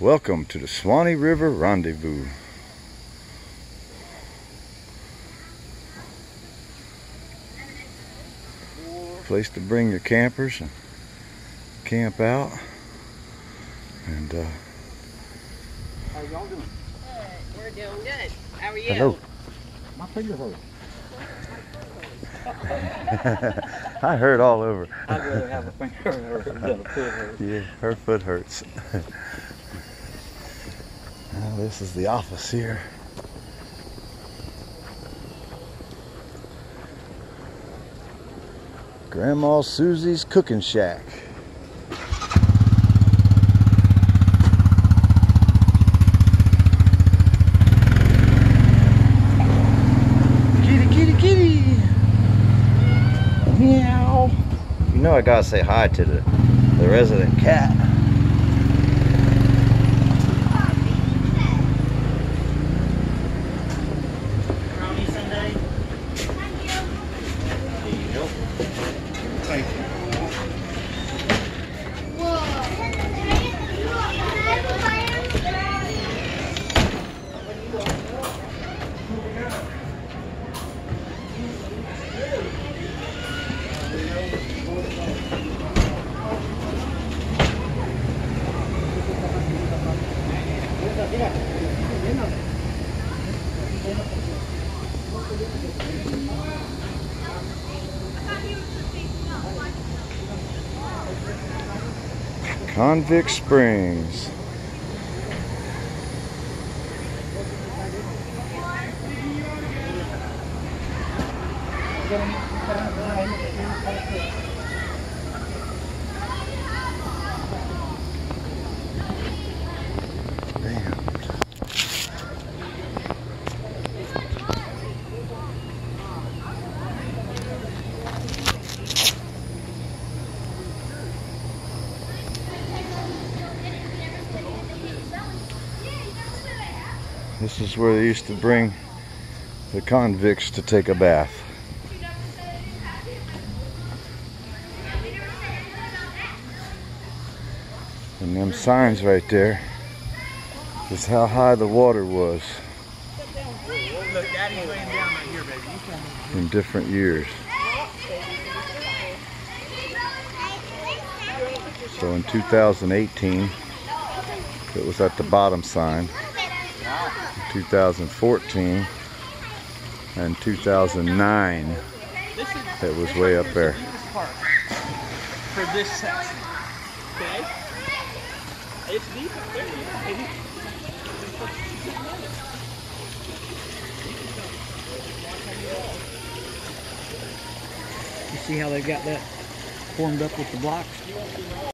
Welcome to the Swanee River Rendezvous. Place to bring your campers and camp out. And how y'all doing? Good. We're doing good. How are you? hello. My finger hurts. I hurt all over. I'd rather have a finger hurt than a foot hurt. Yeah, her foot hurts. Now this is the office here. Grandma Susie's Cooking Shack. Kitty, kitty, kitty. Meow. You know I gotta say hi to the resident cat. Thank you. Convict Springs. Damn. This is where they used to bring the convicts to take a bath. And them signs right there is how high the water was in different years. So in 2018, it was at the bottom sign. 2014 and 2009, it was way up there. For this section. Okay? It's deep up there. You see how they've got that formed up with the blocks?